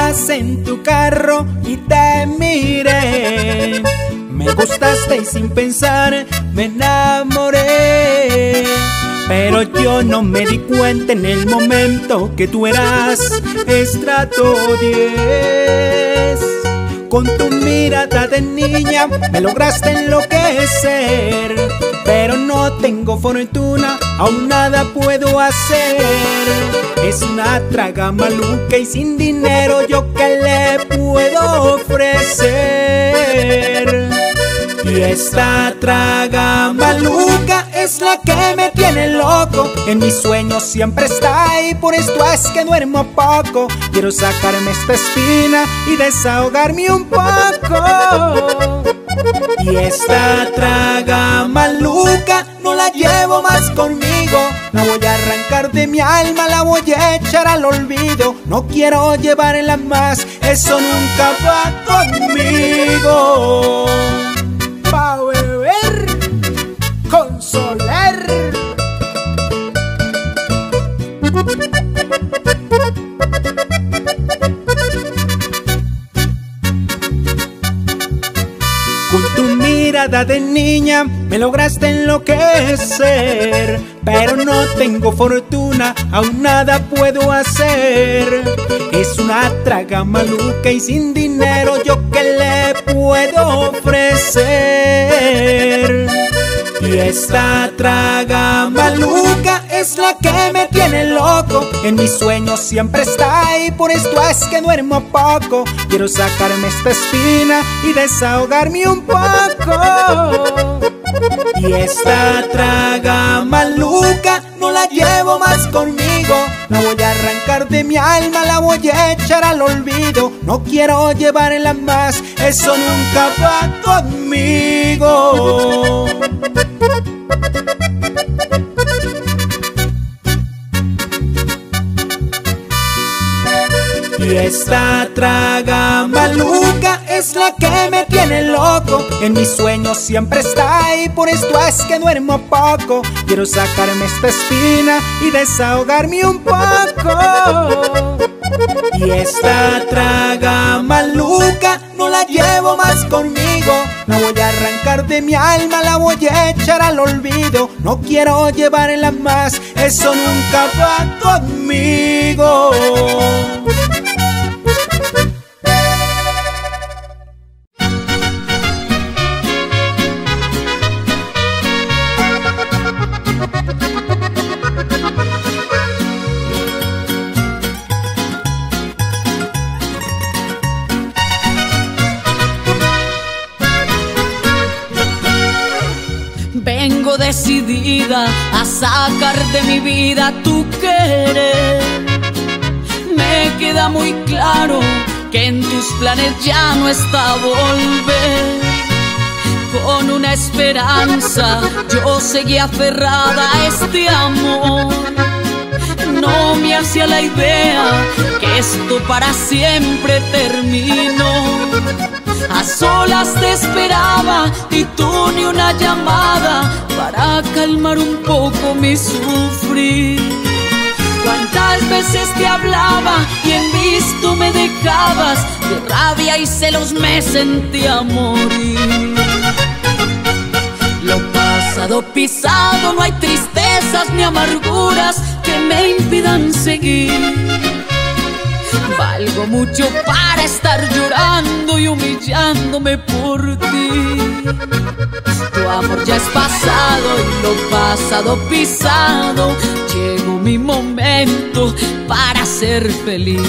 ibas en tu carro y te miré. Me gustaste y sin pensar me enamoré. Pero yo no me di cuenta en el momento que tú eras estrato 10. Con tu mirada de niña me lograste enloquecer. Pero no tengo fortuna, aún nada puedo hacer. Es una traga maluca y sin dinero yo qué le puedo ofrecer. Y esta traga maluca es la que me tiene loco. En mis sueños siempre está y por esto es que duermo poco. Quiero sacarme esta espina y desahogarme un poco. Y esta traga maluca no la llevo más conmigo. La voy a arrancar de mi alma, la voy a echar al olvido. No quiero llevarla más, eso nunca va conmigo. Pa' beber con Soler. Con tu mirada de niña me lograste enloquecer. Pero no tengo fortuna, aún nada puedo hacer. Es una traga maluca y sin dinero yo qué le puedo ofrecer. Y esta traga maluca es la que me tiene loco. En mis sueños siempre está y por esto es que duermo poco. Quiero sacarme esta espina y desahogarme un poco. Y esta traga maluca no la llevo más conmigo. La voy a arrancar de mi alma, la voy a echar al olvido. No quiero llevarla más, eso nunca va conmigo. Y esta traga maluca es la que me tiene loco. En mis sueños siempre está y por esto es que duermo poco. Quiero sacarme esta espina y desahogarme un poco. Y esta traga maluca no la llevo más conmigo. La voy a arrancar de mi alma, la voy a echar al olvido. No quiero llevarla más, eso nunca va conmigo. Vengo decidida a sacar de mi vida tu querer. Me queda muy claro que en tus planes ya no está volver. Con una esperanza yo seguía aferrada a este amor. No me hacía la idea que esto para siempre terminó. A solas te esperaba y tú ni una llamada para calmar un poco mi sufrir. Cuántas veces te hablaba y en visto me dejabas. De rabia y celos me sentía morir. Lo pasado pisado, no hay tristezas ni amarguras que me impidan seguir. Valgo mucho para estar llorando y humillándome por ti. Tu amor ya es pasado y lo pasado pisado. Llegó mi momento para ser feliz.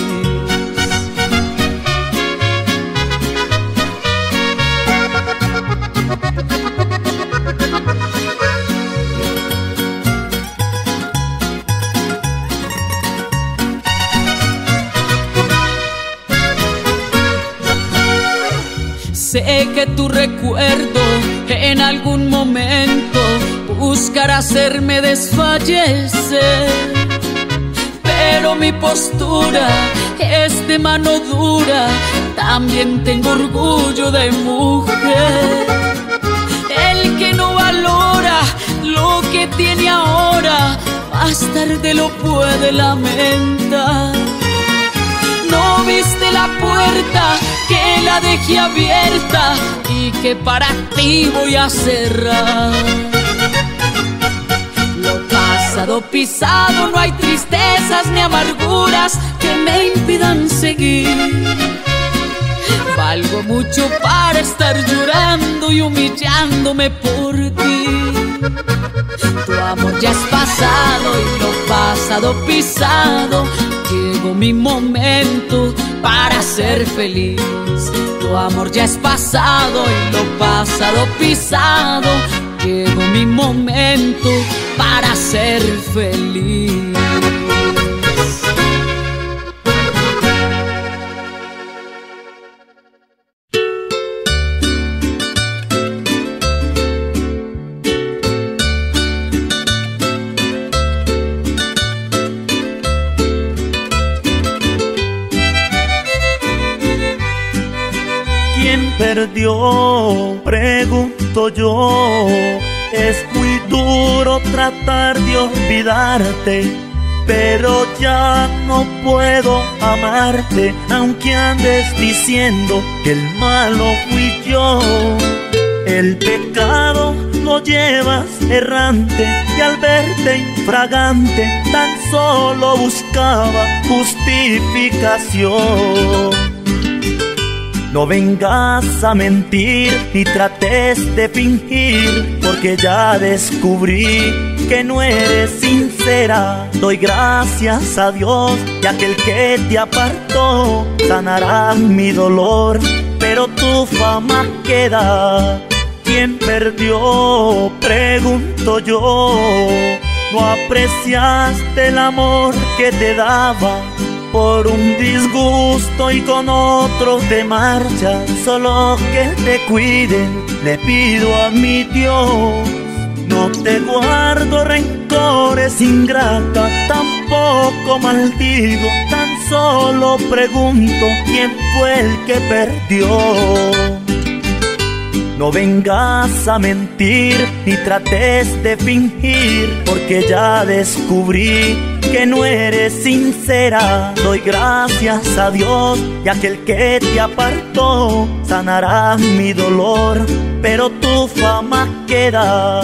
Sé que tu recuerdo en algún momento buscará hacerme desfallecer, pero mi postura es de mano dura. También tengo orgullo de mujer. El que no valora lo que tiene ahora, más tarde lo puede lamentar. No viste la puerta que la dejé abierta y que para ti voy a cerrar. Lo pasado pisado, no hay tristezas ni amarguras que me impidan seguir. Valgo mucho para estar llorando y humillándome por ti. Tu amor ya es pasado y lo pasado pisado. Llegó mi momento para ser feliz. Tu amor ya es pasado y lo pasado pisado. Llegó mi momento para ser feliz. ¿Quién perdió? Pregunto yo. Es muy duro tratar de olvidarte, pero ya no puedo amarte, aunque andes diciendo que el malo fui yo. El pecado lo llevas errante y al verte infragante tan solo buscaba justificación. No vengas a mentir ni trates de fingir, porque ya descubrí que no eres sincera. Doy gracias a Dios y aquel que te apartó sanará mi dolor, pero tu fama queda. ¿Quién perdió? Pregunto yo. No apreciaste el amor que te daba por un disgusto y con otro te marchas. Solo que te cuiden le pido a mi Dios. No te guardo rencores, ingrata, tampoco maldigo. Tan solo pregunto quién fue el que perdió. No vengas a mentir ni trates de fingir, porque ya descubrí que no eres sincera. Doy gracias a Dios y aquel que te apartó sanará mi dolor, pero tu fama queda.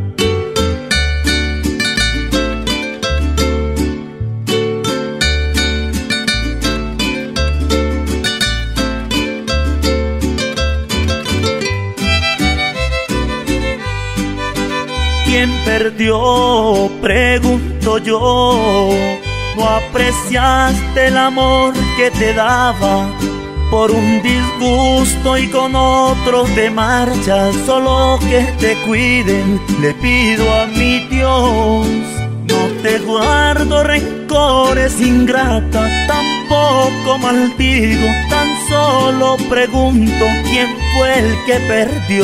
¿Quién perdió? Pregunto yo. No apreciaste el amor que te daba por un disgusto y con otro te marchas. Solo que te cuiden le pido a mi Dios. No te guardo rencores, ingrata, tampoco maldigo. Tan solo pregunto quién fue el que perdió.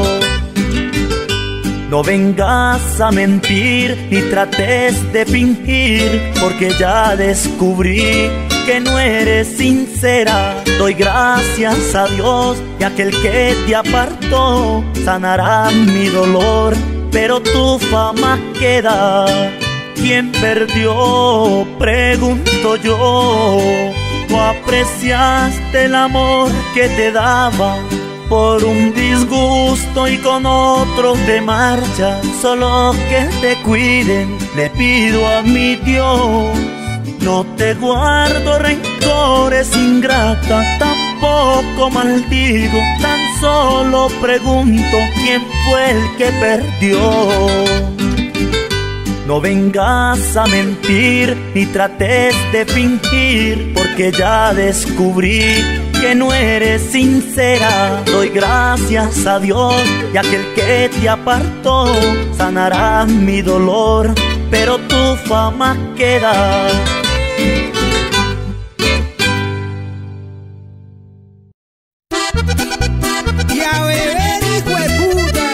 No vengas a mentir ni trates de fingir, porque ya descubrí que no eres sincera. Doy gracias a Dios y aquel que te apartó sanará mi dolor, pero tu fama queda. ¿Quién perdió? Pregunto yo. No apreciaste el amor que te daba por un disgusto y con otro te marchas. Solo que te cuiden le pido a mi Dios. No te guardo rencores, ingrata, tampoco maldigo. Tan solo pregunto quién fue el que perdió. No vengas a mentir ni trates de fingir, porque ya descubrí que no eres sincera. Doy gracias a Dios y aquel que te apartó sanará mi dolor, pero tu fama queda. Y a beber, hijo de puta.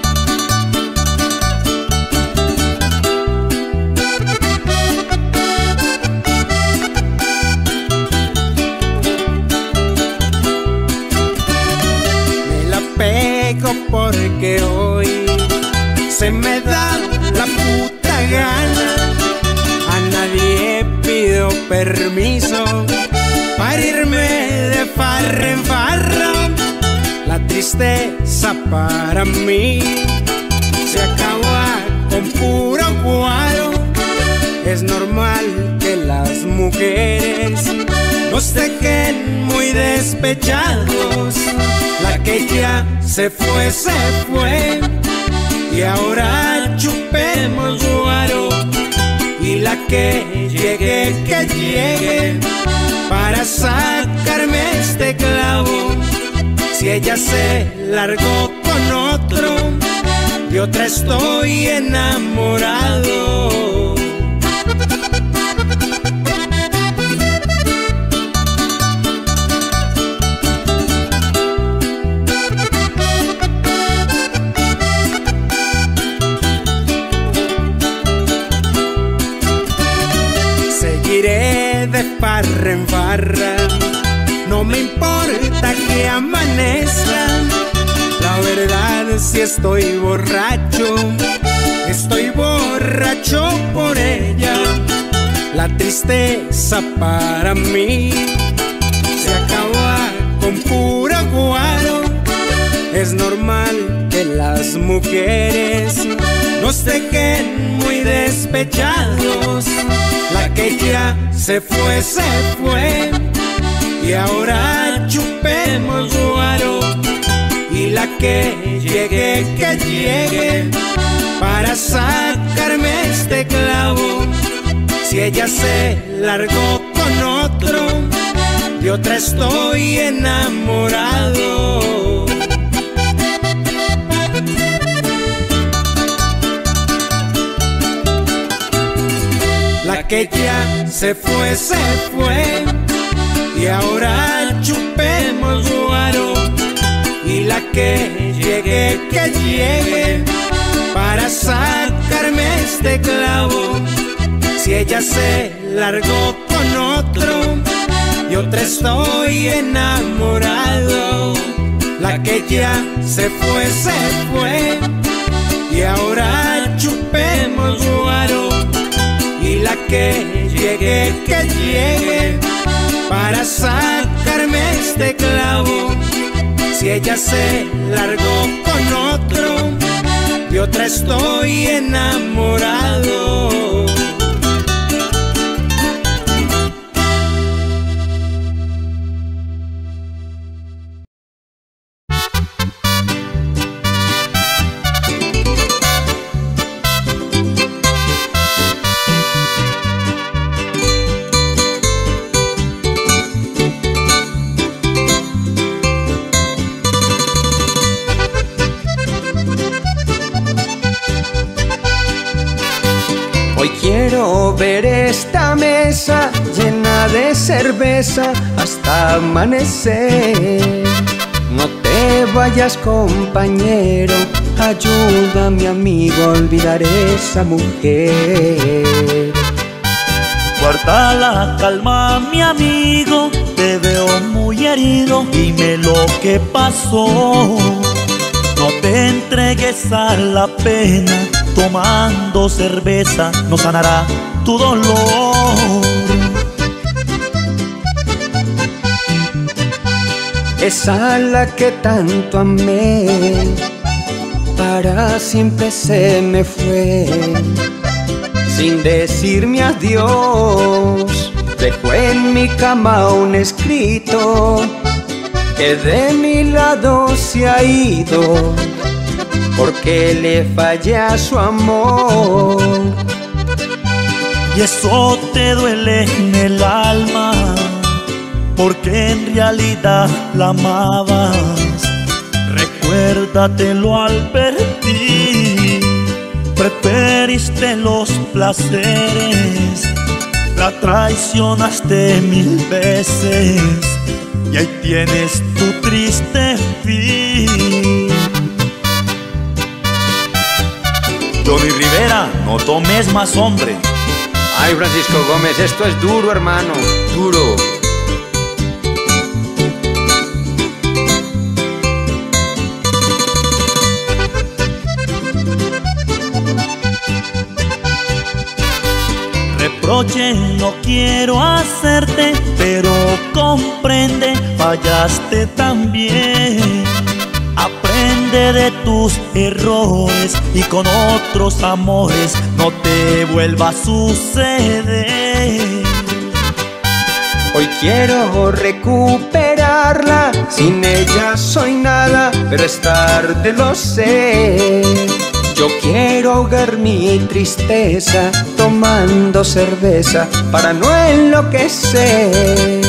Pego porque hoy se me da la puta gana. A nadie pido permiso para irme de farra en farra, la tristeza para mí se acaba con puro guaro. Es normal que las mujeres nos dejen muy despechados. La que ya se fue, y ahora chupemos guaro. Y la que llegue para sacarme este clavo. Si ella se largó con otro, de otra estoy enamorado. Seguiré de farra en farra, no me importa que amanezca. La verdad, si estoy borracho por ella. La tristeza para mí se acaba con puro guaro. Es normal que las mujeres nos dejen muy despechados. La que ya se fue, y ahora chupemos guaro. Y la que llegue para sacarme este clavo. Si ella se largó con otro, de otra estoy enamorado. La que ya se fue, y ahora chupemos guaro. Y la que llegue para sacarme este clavo. Si ella se largó con otro, y otra estoy enamorado. La que ya se fue, y ahora chupemos guaro. Y la que llegue para sacarme este clavo. Si ella se largó con otro, de otra estoy enamorado. Hoy quiero ver esta mesa llena de cerveza hasta amanecer. No te vayas, compañero, ayúdame, amigo, a olvidar esa mujer. Guarda la calma, mi amigo, te veo muy herido, dime lo que pasó. No te entregues a la pena, tomando cerveza no sanará tu dolor. Esa a la que tanto amé, para siempre se me fue, sin decirme adiós. Dejó en mi cama un escrito que de mi lado se ha ido, porque le fallé a su amor. Y eso te duele en el alma, porque en realidad la amabas. Recuérdatelo al partir, preferiste los placeres, la traicionaste 1000 veces, y ahí tienes tu triste fin. Johnny Rivera, no tomes más, hombre. Ay, Francisco Gómez, esto es duro, hermano, duro. Reproche no quiero hacerte, pero comprende, fallaste también. Aprende de tus errores y con otros amores no te vuelva a suceder. Hoy quiero recuperarla, sin ella soy nada, pero es tarde, lo sé. Yo quiero ahogar mi tristeza tomando cerveza para no enloquecer.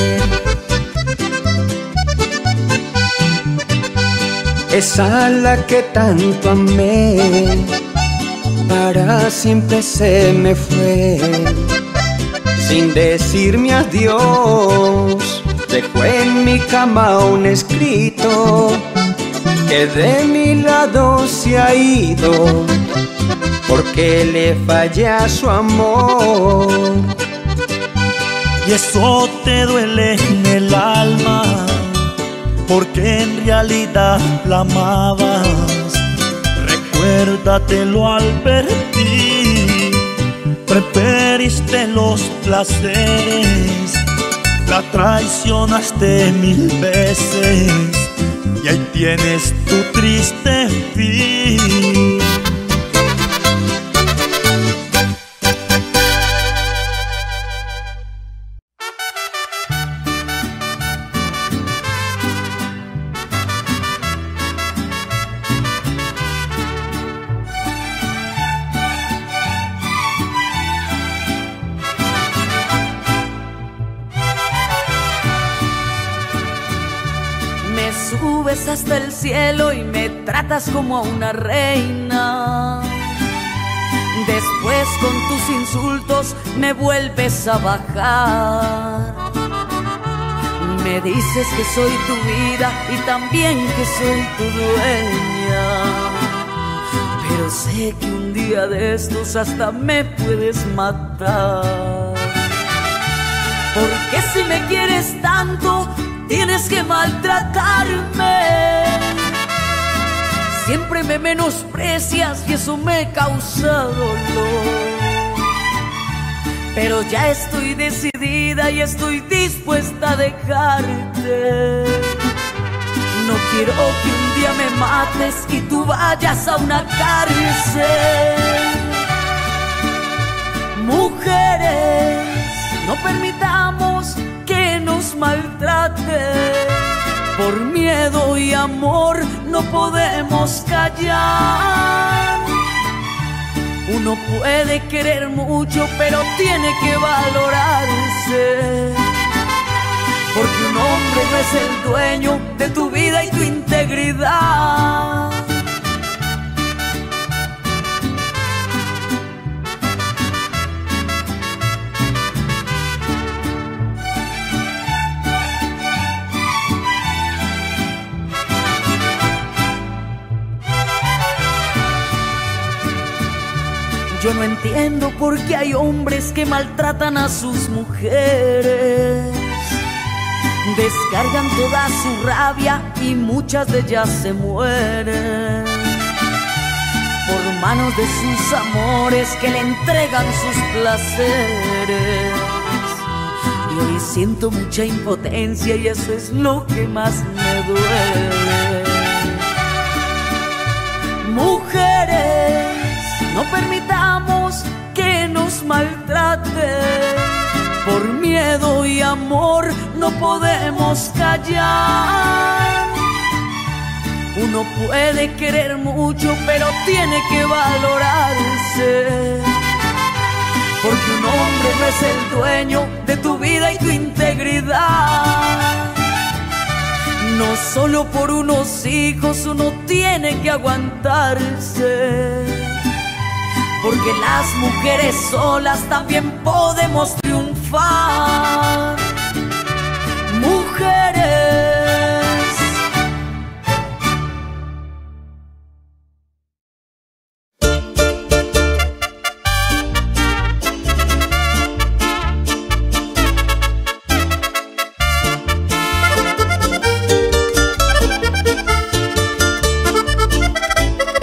Esa a la que tanto amé, para siempre se me fue. Sin decirme adiós, dejó en mi cama un escrito que de mi lado se ha ido, porque le fallé a su amor. Y eso te duele en el alma, porque en realidad la amabas. Recuérdatelo al partir, preferiste los placeres, la traicionaste 1000 veces y ahí tienes tu triste fin. Subes hasta el cielo y me tratas como a una reina. Después con tus insultos me vuelves a bajar. Me dices que soy tu vida y también que soy tu dueña, pero sé que un día de estos hasta me puedes matar. Porque si me quieres tanto, tienes que maltratarme. Siempre me menosprecias y eso me causa dolor. Pero ya estoy decidida y estoy dispuesta a dejarte. No quiero que un día me mates y tú vayas a una cárcel. Mujeres, no permitamos que nos maltrate. Por miedo y amor no podemos callar. Uno puede querer mucho, pero tiene que valorarse. Porque un hombre no es el dueño de tu vida y tu integridad. Yo no entiendo por qué hay hombres que maltratan a sus mujeres. Descargan toda su rabia y muchas de ellas se mueren por manos de sus amores que le entregan sus placeres. Y hoy siento mucha impotencia y eso es lo que más me duele. Mujeres, no permitamos que nos maltrate. Por miedo y amor no podemos callar. Uno puede querer mucho, pero tiene que valorarse. Porque un hombre no es el dueño de tu vida y tu integridad. No solo por unos hijos uno tiene que aguantarse. Porque las mujeres solas también podemos triunfar. Mujeres.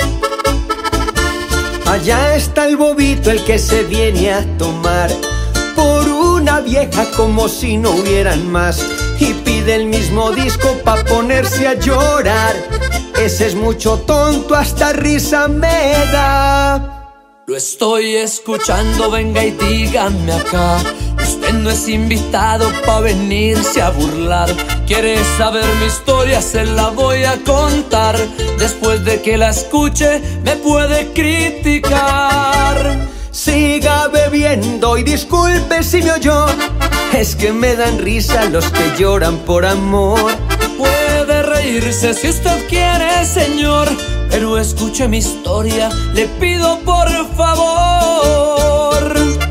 Allá está el bobito, el que se viene a tomar por una vieja como si no hubieran más, y pide el mismo disco pa' ponerse a llorar. Ese es mucho tonto, hasta risa me da. Lo estoy escuchando, venga y dígame acá. Usted no es invitado pa' venirse a burlar. ¿Quiere saber mi historia? Se la voy a contar. Después de que la escuche, me puede criticar. Siga bebiendo y disculpe si me oyó. Es que me dan risa los que lloran por amor. Puede reírse si usted quiere, señor, pero escuche mi historia, le pido por favor.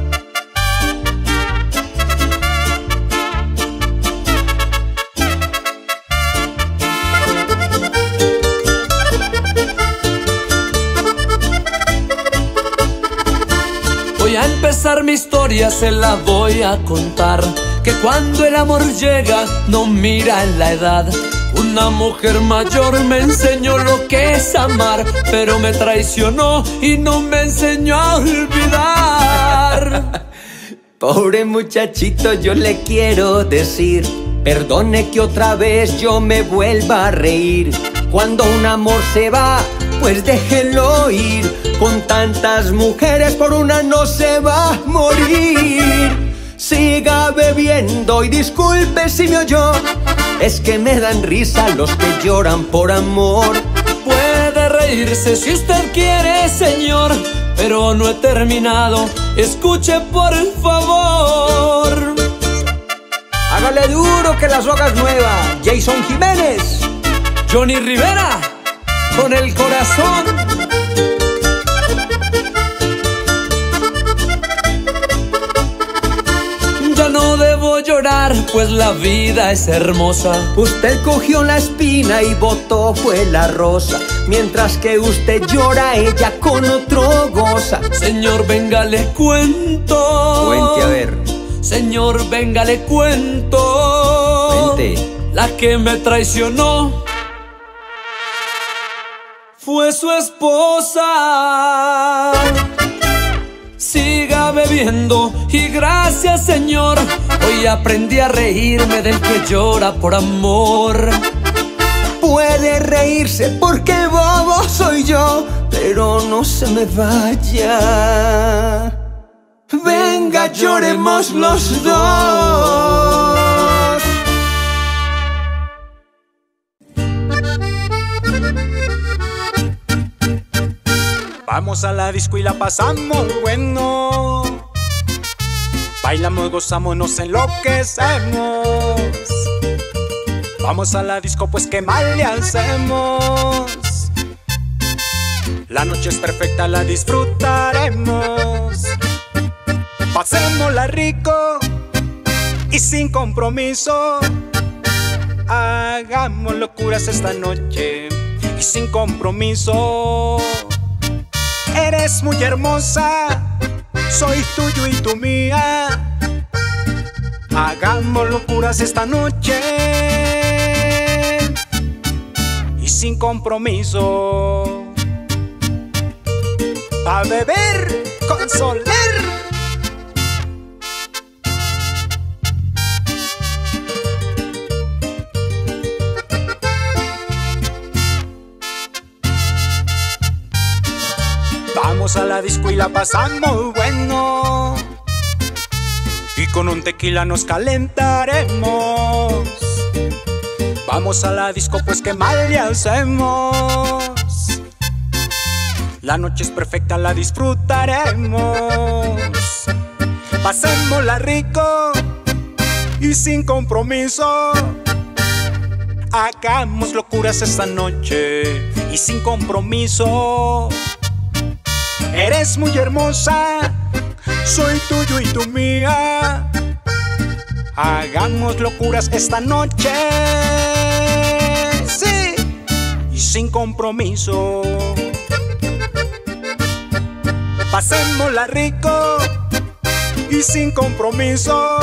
Voy a empezar mi historia, se la voy a contar. Que cuando el amor llega, no mira en la edad. Una mujer mayor me enseñó lo que es amar, pero me traicionó y no me enseñó a olvidar. Pobre muchachito, yo le quiero decir, perdone que otra vez yo me vuelva a reír. Cuando un amor se va, pues déjelo ir. Con tantas mujeres, por una no se va a morir. Siga bebiendo y disculpe si me oyó. Es que me dan risa los que lloran por amor. Puede reírse si usted quiere, señor, pero no he terminado. Escuche por favor. Hágale duro que la soga es nueva. Jason Jiménez, Johnny Rivera, con el corazón. Ya no debo llorar, pues la vida es hermosa. Usted cogió la espina y botó fue la rosa. Mientras que usted llora, ella con otro goza. Señor, venga, le cuento. Cuente a ver. Señor, venga, le cuento. Cuente. La que me traicionó fue su esposa. Siga bebiendo y gracias, señor. Hoy aprendí a reírme del que llora por amor. Puede reírse porque bobo soy yo, pero no se me vaya. Venga, lloremos los dos. Vamos a la disco y la pasamos bueno. Bailamos, gozamos, nos enloquecemos. Vamos a la disco, pues qué mal le hacemos. La noche es perfecta, la disfrutaremos. Pasémosla rico y sin compromiso. Hagamos locuras esta noche y sin compromiso. Eres muy hermosa, soy tuyo y tú mía. Hagamos locuras esta noche y sin compromiso. A beber con Soler. Vamos a la disco y la pasamos bueno. Y con un tequila nos calentaremos. Vamos a la disco, pues qué mal le hacemos. La noche es perfecta, la disfrutaremos. Pasémosla rico y sin compromiso. Hagamos locuras esta noche y sin compromiso. Eres muy hermosa, soy tuyo y tú mía. Hagamos locuras esta noche, sí, y sin compromiso. Pasémosla rico y sin compromiso.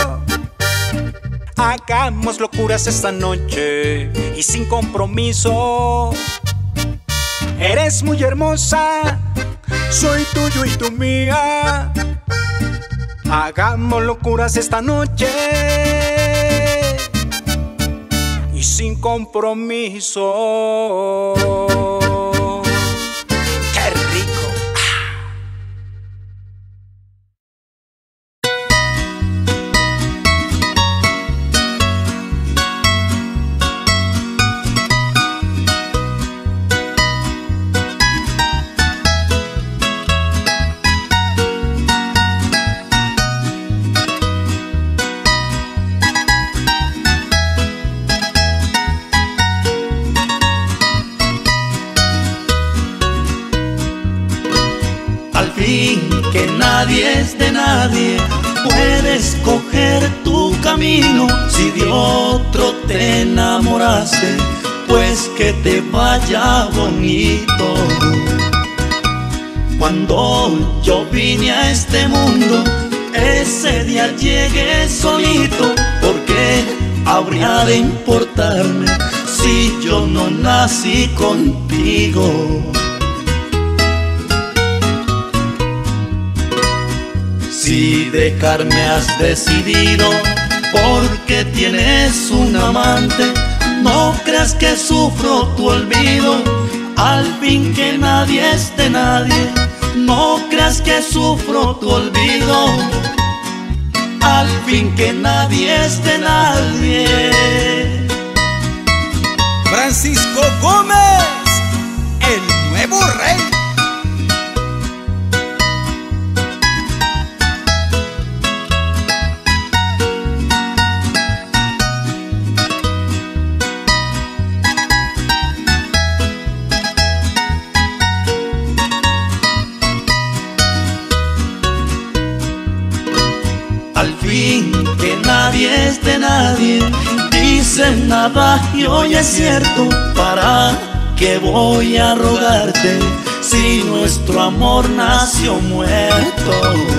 Hagamos locuras esta noche y sin compromiso. Eres muy hermosa, soy tuyo y tú mía. Hagamos locuras esta noche y sin compromiso. ¡Qué rico! Que nadie es de nadie, puedes coger tu camino. Si de otro te enamoraste, pues que te vaya bonito. Cuando yo vine a este mundo, ese día llegué solito. ¿Por qué habría de importarme si yo no nací contigo? Si dejarme has decidido porque tienes un amante, no creas que sufro tu olvido. Al fin que nadie es de nadie, no creas que sufro tu olvido. Al fin que nadie es de nadie. Francisco Gómez, el nuevo rey. Al fin que nadie es de nadie, dicen nada y hoy es cierto. ¿Para qué voy a rogarte si nuestro amor nació muerto?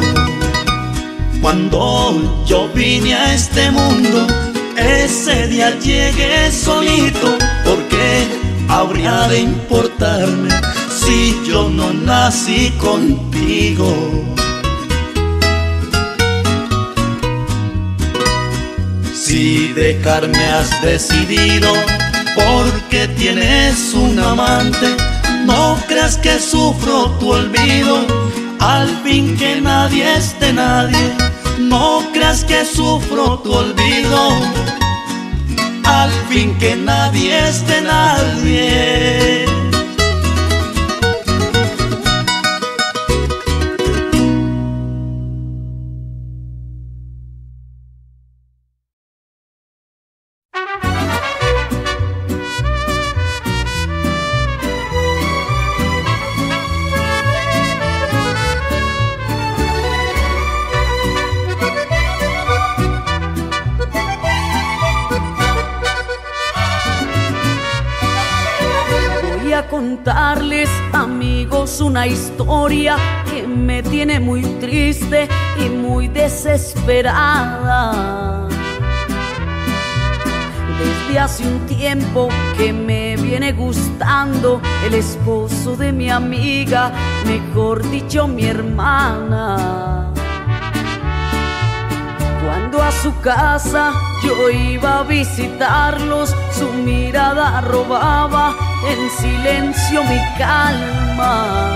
Cuando yo vine a este mundo, ese día llegué solito. ¿Por qué habría de importarme si yo no nací contigo? Si dejarme has decidido porque tienes un amante, no creas que sufro tu olvido. Al fin que nadie es de nadie, no creas que sufro tu olvido. Al fin que nadie es de nadie. Contarles, amigos, una historia que me tiene muy triste y muy desesperada. Desde hace un tiempo que me viene gustando el esposo de mi amiga, mejor dicho, mi hermana. Cuando a su casa yo iba a visitarlos, su mirada robaba en silencio mi calma.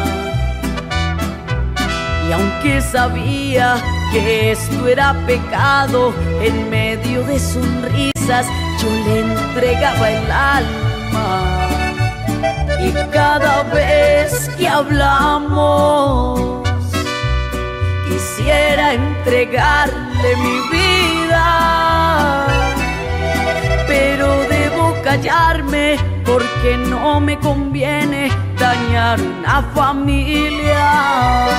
Y aunque sabía que esto era pecado, en medio de sonrisas yo le entregaba el alma. Y cada vez que hablamos, quisiera entregarle mi vida, pero debo callarme porque no me conviene dañar una familia.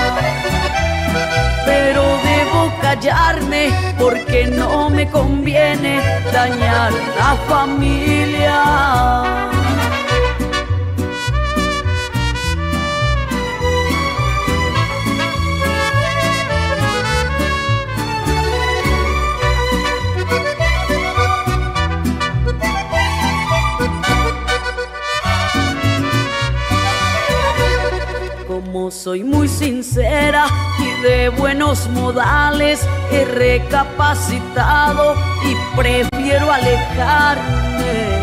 Pero debo callarme porque no me conviene dañar una familia. soy muy sincera y de buenos modales, he recapacitado y prefiero alejarme.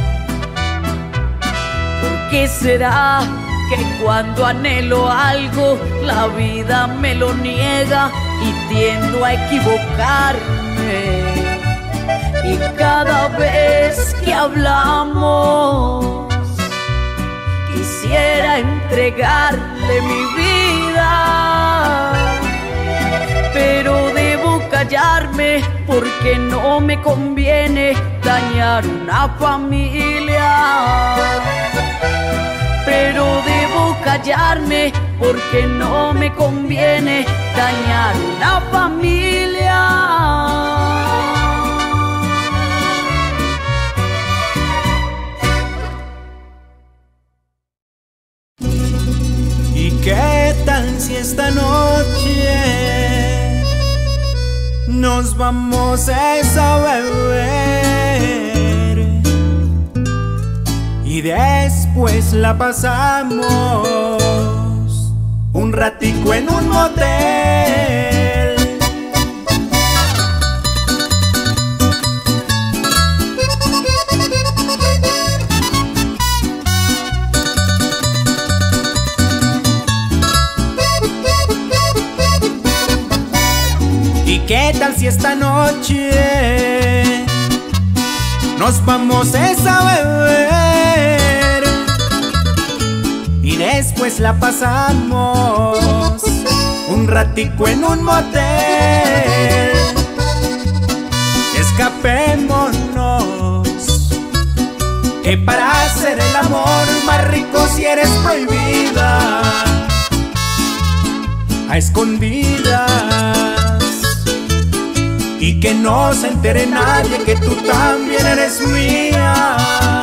¿Por qué será que cuando anhelo algo la vida me lo niega y tiendo a equivocarme? Y cada vez que hablamos quisiera entregarle mi vida, pero debo callarme porque no me conviene dañar una familia. Pero debo callarme porque no me conviene dañar una familia. ¿Y qué tal si esta noche nos vamos a beber y después la pasamos un ratico en un motel? ¿Y qué tal si esta noche nos vamos a beber y después la pasamos un ratico en un motel? Escapémonos, que para hacer el amor más rico si eres prohibida, a escondidas, y que no se entere nadie que tú también eres mía.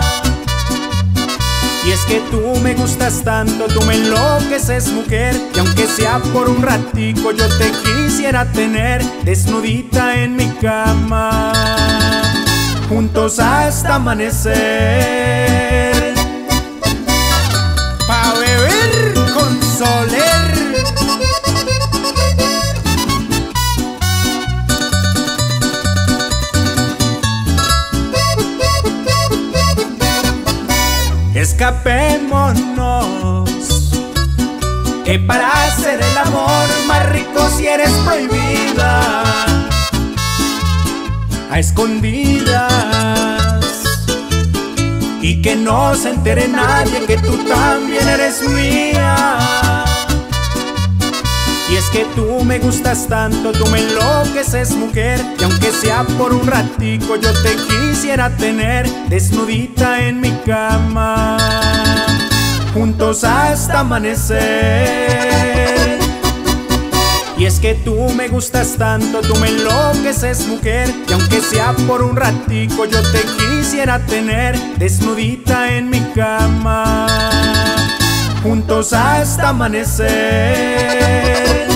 Y es que tú me gustas tanto, tú me enloqueces, mujer, y aunque sea por un ratico yo te quisiera tener desnudita en mi cama, juntos hasta amanecer, pa' beber con Soler. Escapémonos, que para hacer el amor más rico si eres prohibida, a escondidas, y que no se entere nadie que tú también eres mía. Y es que tú me gustas tanto, tú me enloqueces, mujer, y aunque sea por un ratico yo te quisiera tener desnudita en mi cama, juntos hasta amanecer. Y es que tú me gustas tanto, tú me enloqueces, mujer, y aunque sea por un ratico yo te quisiera tener desnudita en mi cama, juntos hasta amanecer.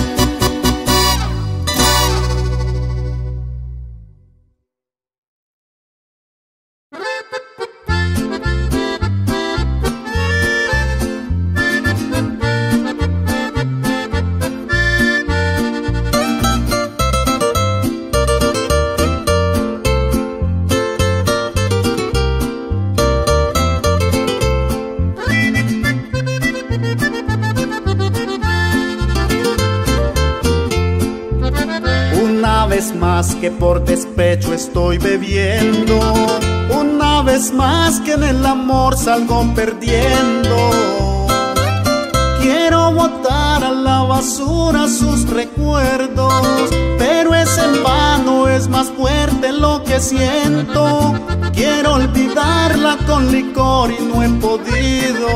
Más que por despecho estoy bebiendo, una vez más que en el amor salgo perdiendo. Quiero botar a la basura sus recuerdos, pero es en vano, es más fuerte lo que siento. Quiero olvidarla con licor y no he podido,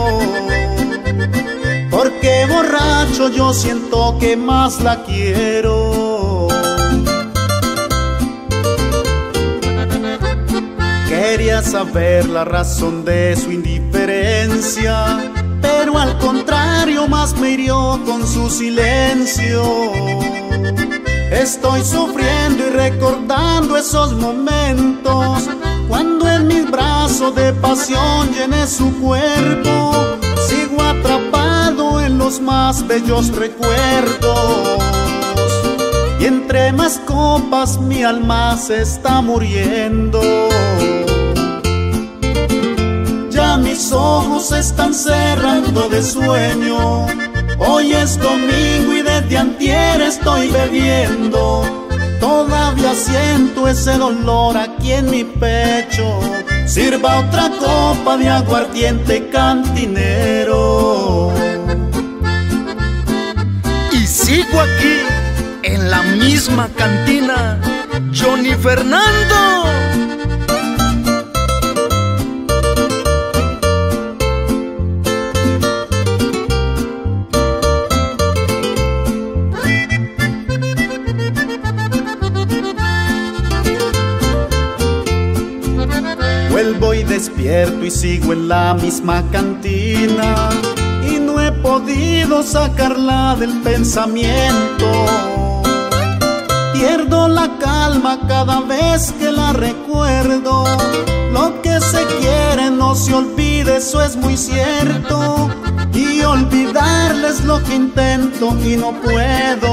porque borracho yo siento que más la quiero. Quería saber la razón de su indiferencia, pero al contrario más me hirió con su silencio. Estoy sufriendo y recordando esos momentos, cuando en mis brazos de pasión llené su cuerpo. Sigo atrapado en los los más bellos recuerdos. Y entre más copas mi alma se está muriendo. Ya mis ojos se están cerrando de sueño. Hoy es domingo y desde antier estoy bebiendo. Todavía siento ese dolor aquí en mi pecho. Sirva otra copa de aguardiente, cantinero. Y sigo aquí en la misma cantina, Johnny Fernando. Vuelvo y despierto y sigo en la misma cantina, y no he podido sacarla del pensamiento. Pierdo la calma cada vez que la recuerdo. Lo que se quiere no se olvide, eso es muy cierto. Y olvidarles lo que intento y no puedo,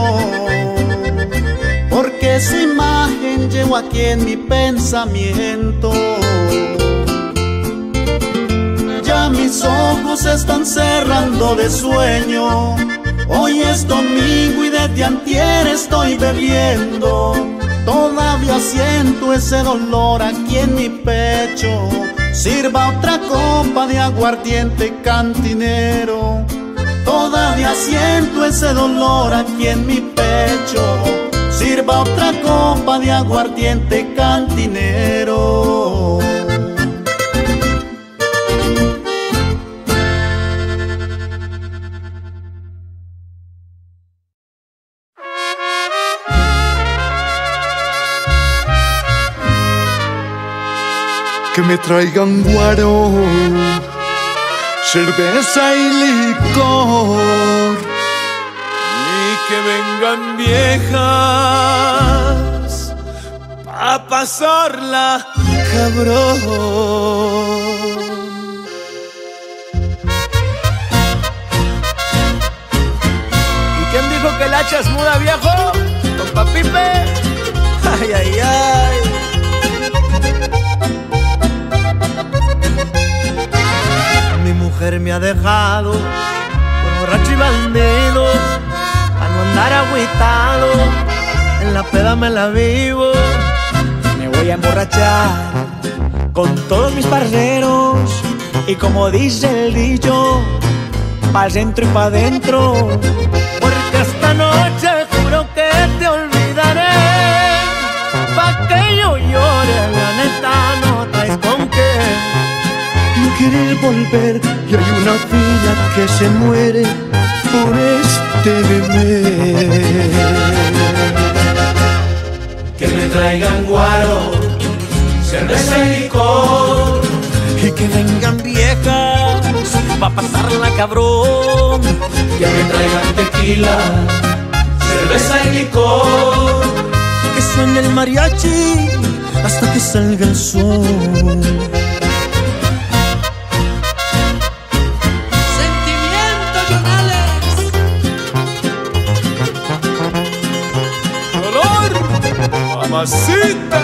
porque su imagen llevo aquí en mi pensamiento. Ya mis ojos se están cerrando de sueño. Hoy es domingo y desde antier estoy bebiendo. Todavía siento ese dolor aquí en mi pecho. Sirva otra copa de aguardiente, cantinero. Todavía siento ese dolor aquí en mi pecho. Sirva otra copa de aguardiente, cantinero. Que me traigan guaro, cerveza y licor, y que vengan viejas a pasarla, cabrón. ¿Y quién dijo que la hacha es muda, viejo? ¿Compa Pipe? Ay, ay, ay. Mi mujer me ha dejado por borracho y bandido, a no andar agüitado, en la peda me la vivo. Me voy a emborrachar con todos mis parceros, y como dice el dicho, pa'l centro y pa' dentro. Porque esta noche juro que te olvidaré, pa' que yo llore, la neta no traes con qué. no quiere volver y hay una fila que se muere por este bebé. Que me traigan guaro, cerveza y licor, y que vengan viejas pa' pasarla, cabrón. que me traigan tequila, cerveza y licor, Que suene el mariachi hasta que salga el sol. Sentimiento, Jonales. dolor, mamacita.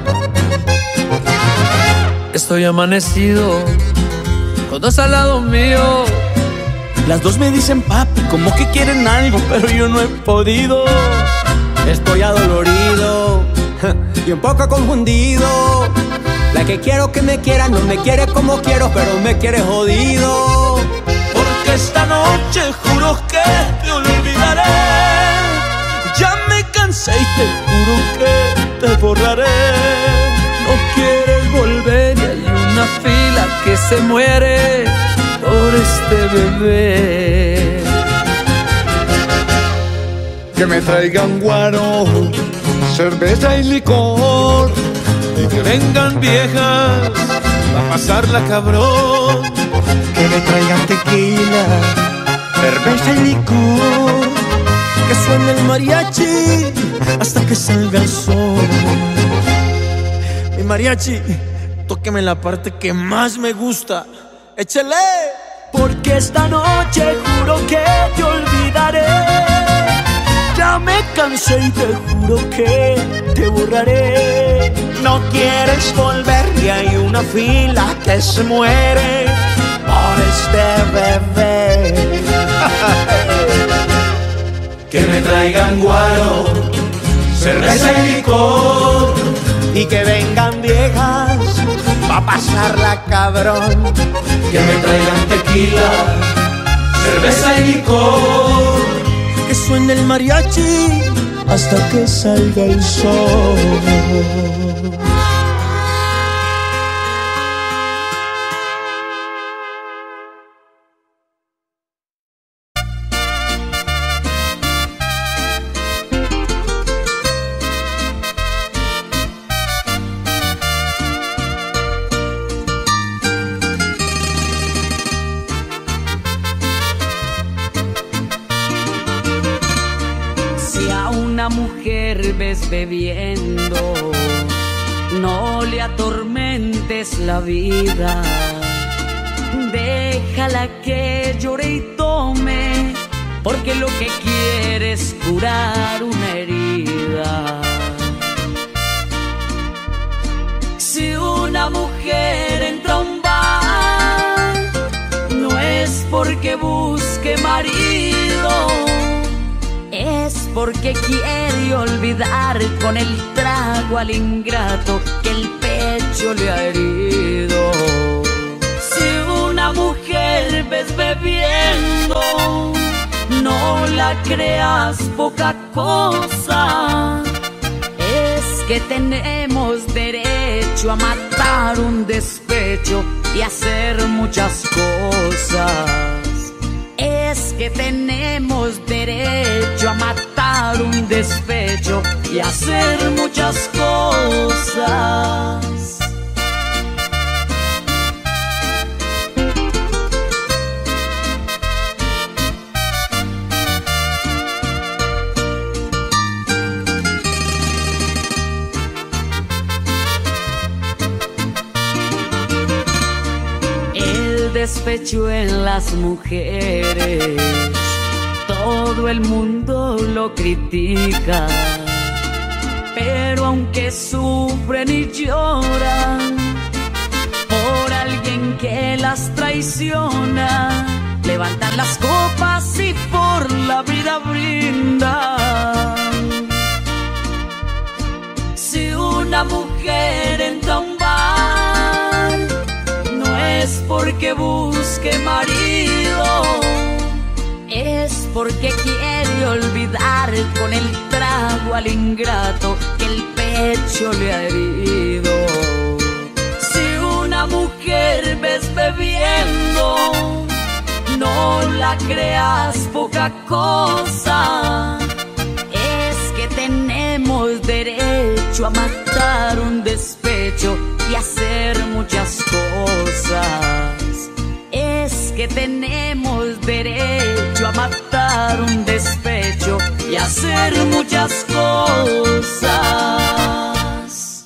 Estoy amanecido, con dos al lado mío. Las dos me dicen papi, como que quieren algo, pero yo no he podido. Estoy adolorido y un poco confundido. La que quiero que me quiera no me quiere como quiero, pero me quiere jodido. Porque esta noche juro que te olvidaré. Ya me cansé y te juro que te borraré. No quieres volver y hay una fila que se muere por este bebé. Que me traigan guaro, cerveza y licor, Y que vengan viejas a pasarla, cabrón. que me traigan tequila, cerveza y licor, Que suene el mariachi hasta que salga el sol. Mi mariachi, tóqueme la parte que más me gusta. ¡Échale! porque esta noche juro que te olvidaré. Ya me cansé y te juro que te borraré. No quieres volver y hay una fila que se muere por este bebé. Que me traigan guaro, cerveza y licor, y que vengan viejas pa' pasarla cabrón. Que me traigan tequila, cerveza y licor, que suene el mariachi hasta que salga el sol. Mujer ves bebiendo, no le atormentes la vida, déjala que llore y tome, porque lo que quiere es curar una herida. Si una mujer entra a un bar, no es porque busque marido, es porque quiere olvidar con el trago al ingrato que el pecho le ha herido. Si una mujer ves bebiendo, no la creas poca cosa, es que tenemos derecho a matar un despecho y hacer muchas cosas. Es que tenemos derecho a matar un despecho y hacer muchas cosas. El despecho en las mujeres, todo el mundo lo critica, pero aunque sufren y lloran por alguien que las traiciona, levantan las copas y por la vida brindan. Si una mujer entra a un bar, no es porque busque marido, es porque quiere olvidar con el trago al ingrato que el pecho le ha herido. Si una mujer ves bebiendo, no la creas poca cosa, es que tenemos derecho a matar un despecho y hacer muchas cosas. Es que tenemos derecho a matar un despecho y hacer muchas cosas.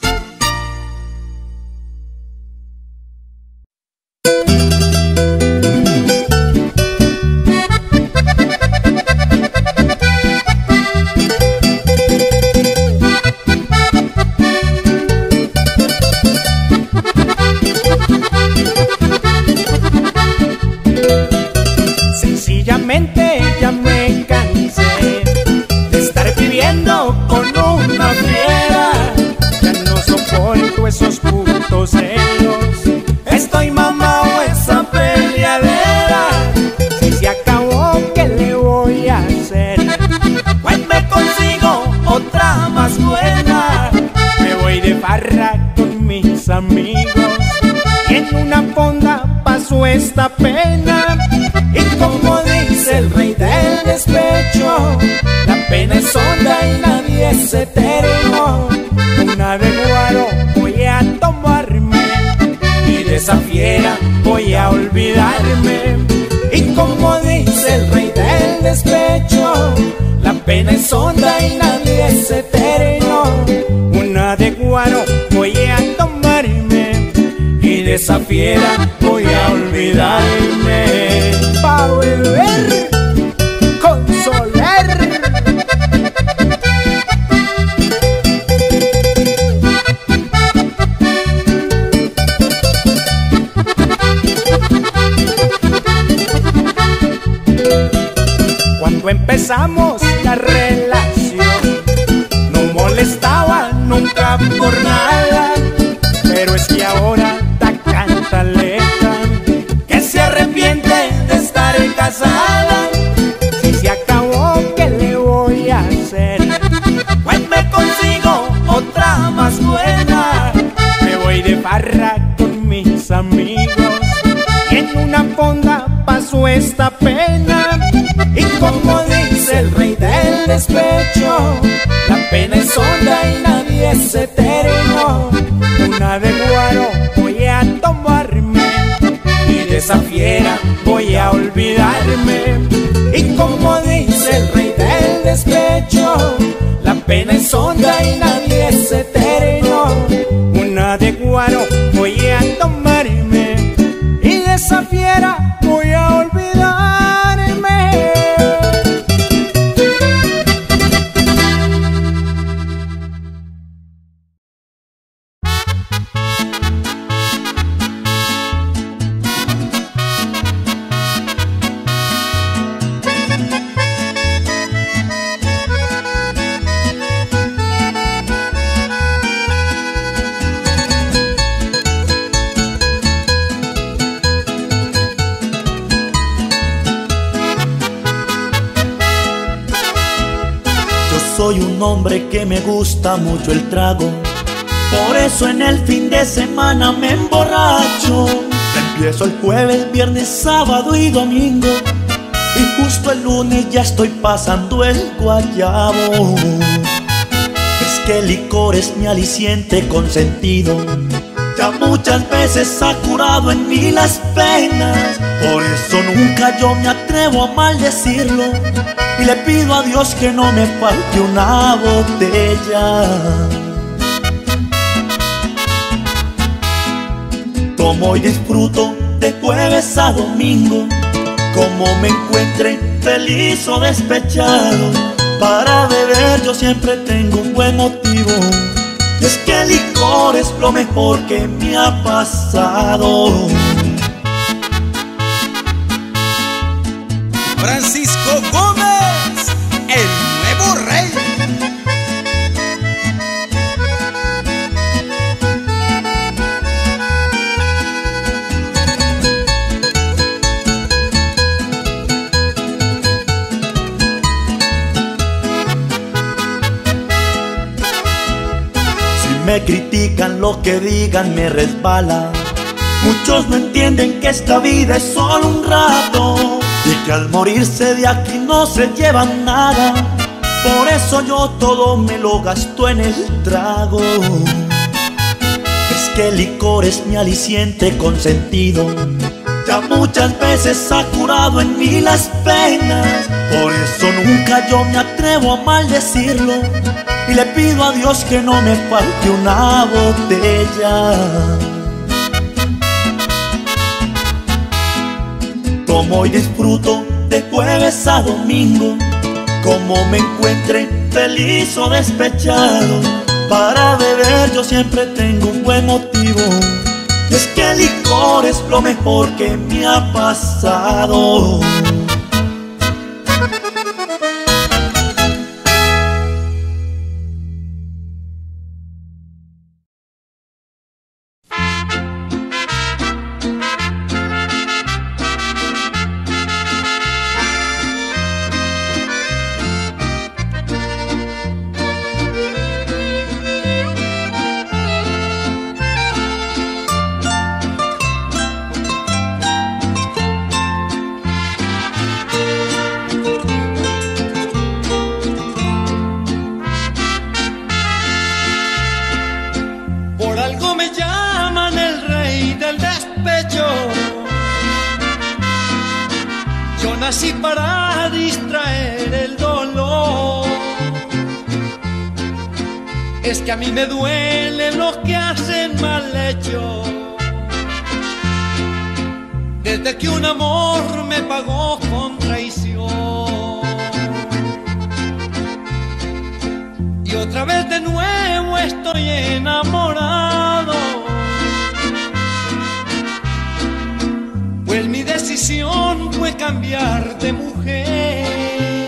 Sencillamente ya me cansé de estar viviendo con una fiera. Ya no soporto esos putos celos, estoy mamado esa peleadera. Si se acabó, ¿qué le voy a hacer? Pues me consigo otra más buena. Me voy de farra con mis amigos y en una fonda paso esta pena. Y como dice el rey del despecho, la pena es honda y nadie es eterno. Una de guaro voy a tomarme y de esa fiera voy a olvidarme. Y como dice el rey del despecho, la pena es honda y nadie es eterno. Una de guaro voy a tomarme y de esa fiera voy a olvidarme. a beber con Soler. Cuando empezamos la relación no molestaba nunca por nada, pero es que ahora está cantaleta que se arrepiente de estar casada. Si se acabó, ¿qué le voy a hacer? Pues me consigo otra más buena. Me voy de farra con mis amigos y en una fonda paso esta pena. Y como dice el rey del despecho, la pena es honda y nadie es eterno. Una de guaro voy a tomarme y de esa fiera voy a olvidarme. Y como dice el rey del despecho, la pena es honda y nadie es eterno. Una de guaro voy a tomarme y de esa fiera voy a olvidarme. Soy un hombre que me gusta mucho el trago, por eso en el fin de semana me emborracho. Empiezo el jueves, viernes, sábado y domingo, y justo el lunes ya estoy pasando el guayabo. Es que el licor es mi aliciente consentido, ya muchas veces ha curado en mí las penas. Por eso nunca yo me atrevo a maldecirlo, y le pido a Dios que no me falte una botella. Como y disfruto de jueves a domingo, como me encuentre feliz o despechado, para beber yo siempre tengo un buen motivo. Y es que el licor es lo mejor que me ha pasado. Francisco Gómez, el nuevo rey. Si me critican, lo que digan me resbala. Muchos no entienden que esta vida es solo un rato, y que al morirse de aquí no se llevan nada. Por eso yo todo me lo gasto en el trago. Es que el licor es mi aliciente consentido, ya muchas veces ha curado en mí las penas. Por eso nunca yo me atrevo a maldecirlo, y le pido a Dios que no me falte una botella. Como y disfruto de jueves a domingo, como me encuentre feliz o despechado, para beber yo siempre tengo un buen motivo. Y es que el licor es lo mejor que me ha pasado. Nací para distraer el dolor. Es que a mí me duele lo que hacen mal hecho. desde que un amor me pagó con traición. Y otra vez de nuevo estoy enamorado, pues mi decisión fue cambiar de mujer.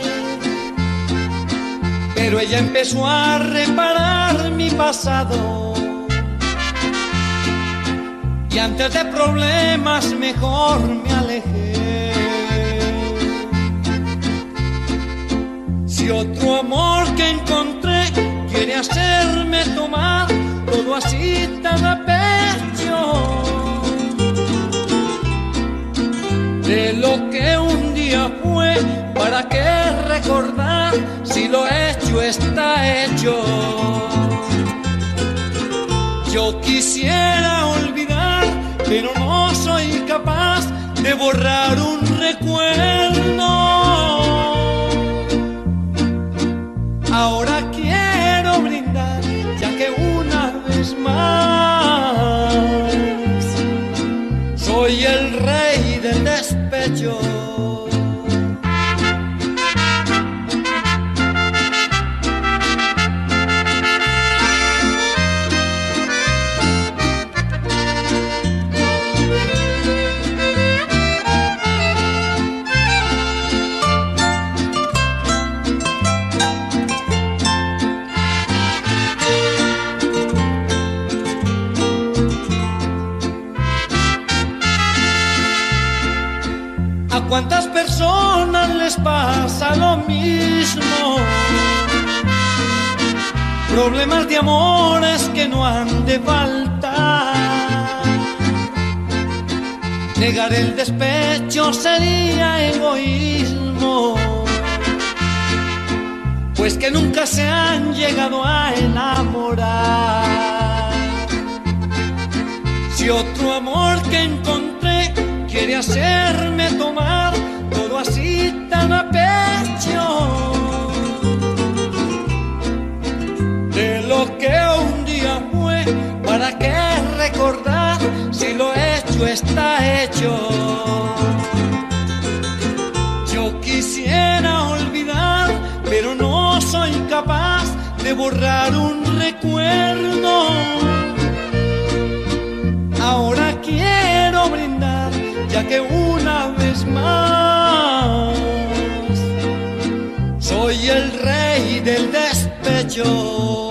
Pero ella empezó a reparar mi pasado, y antes de problemas mejor me alejé. Si otro amor que encontré quiere hacerme tomar todo así tan a pecho, de lo que un día fue, ¿para qué recordar si lo hecho está hecho? Yo quisiera olvidar, pero no soy capaz de borrar un recuerdo. Ahora quiero brindar, ya que una vez más soy el rey del despecho. ¿A cuántas personas les pasa lo mismo? Problemas de amores que no han de faltar. Negar el despecho sería egoísmo, pues que nunca se han llegado a enamorar. Si otro amor que encontré quiere hacerme tomar todo así tan a pecho, de lo que un día fue, ¿para qué recordar si lo hecho está hecho? Yo quisiera olvidar, pero no soy capaz de borrar un recuerdo. Ahora quiero brindar, ya que una vez más soy el rey del despecho.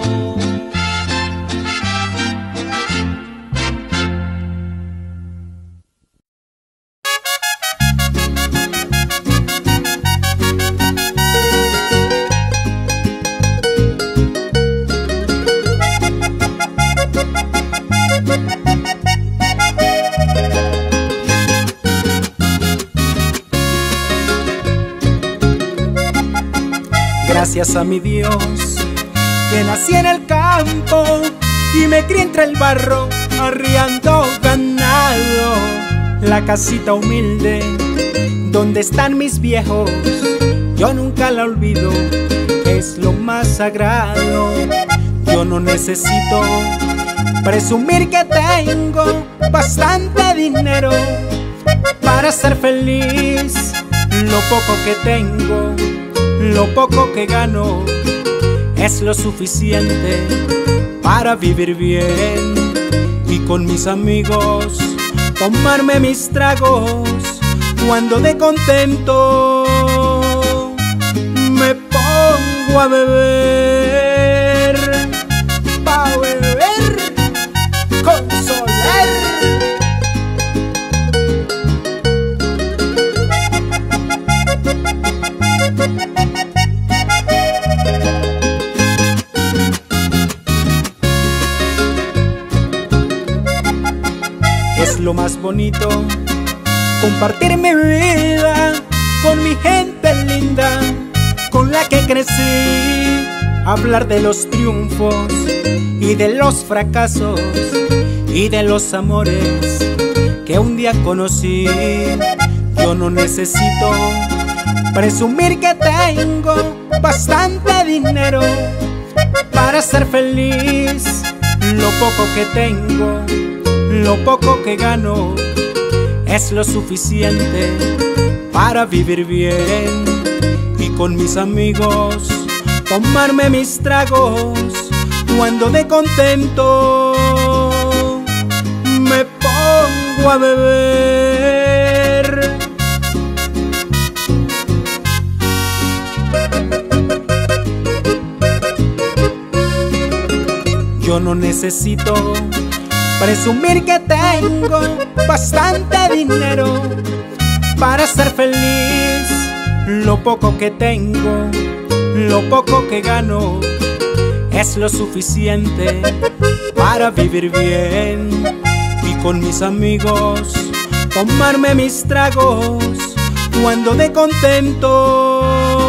Gracias a mi Dios que nací en el campo y me crié entre el barro arriando ganado. La casita humilde donde están mis viejos, yo nunca la olvido, es lo más sagrado. Yo no necesito presumir que tengo bastante dinero para ser feliz. Lo poco que tengo, lo poco que gano, es lo suficiente para vivir bien y con mis amigos tomarme mis tragos. Cuando de contento me pongo a beber, pa' beber con Soler. Es lo más bonito compartir mi vida con mi gente linda, con la que crecí, hablar de los triunfos y de los fracasos y de los amores que un día conocí. Yo no necesito presumir que tengo bastante dinero para ser feliz. Lo poco que tengo, lo poco que gano, es lo suficiente para vivir bien. Y con mis amigos tomarme mis tragos cuando de contento me pongo a beber. Yo no necesito presumir que tengo bastante dinero para ser feliz. Lo poco que tengo, lo poco que gano, es lo suficiente para vivir bien. Y con mis amigos tomarme mis tragos cuando de contento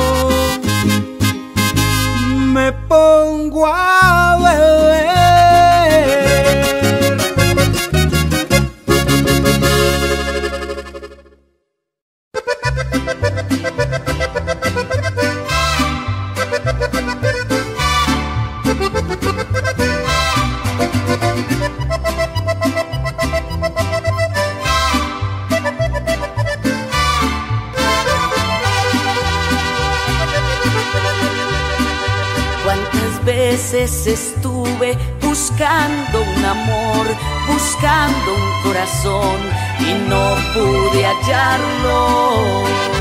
me pongo a beber. Estuve buscando un amor, buscando un corazón y no pude hallarlo.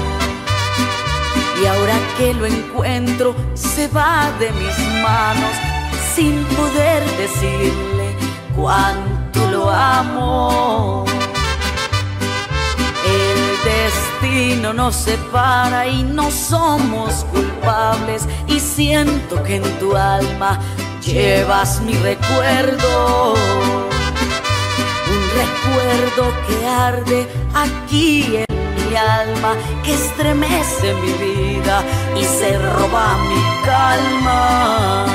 Y ahora que lo encuentro se va de mis manos sin poder decirle cuánto lo amo. El destino nos separa y no somos culpables, y siento que en tu alma llevas mi recuerdo, un recuerdo que arde aquí en mi alma, que estremece mi vida y se roba mi calma.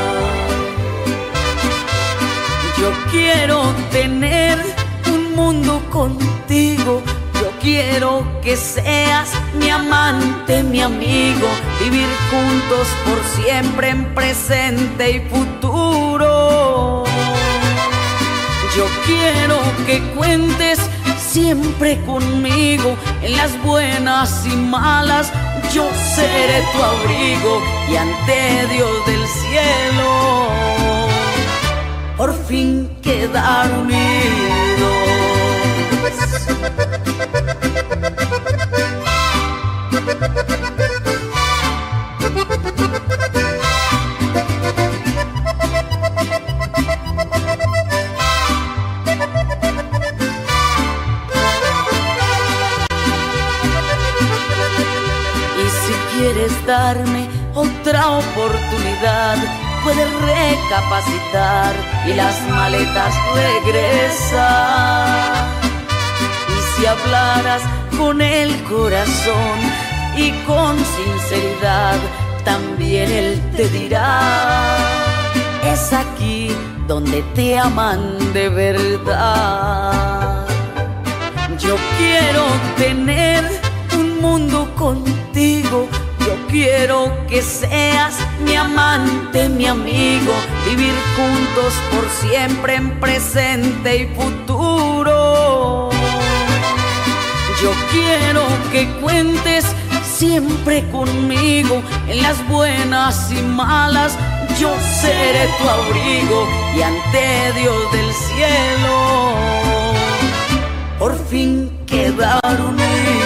Yo quiero tener un mundo contigo, yo quiero que seas mi amante, mi amigo, vivir juntos por siempre en presente y futuro. Yo quiero que cuentes siempre conmigo, en las buenas y malas yo seré tu abrigo, y ante Dios del cielo por fin quedar unidos. ¿Quieres darme otra oportunidad? Puedes recapacitar y las maletas regresar. Y si hablaras con el corazón y con sinceridad, también él te dirá: es aquí donde te aman de verdad. Yo quiero tener un mundo contigo, yo quiero que seas mi amante, mi amigo, vivir juntos por siempre en presente y futuro. Yo quiero que cuentes siempre conmigo, en las buenas y malas yo seré tu abrigo, y ante Dios del cielo por fin quedar unidos.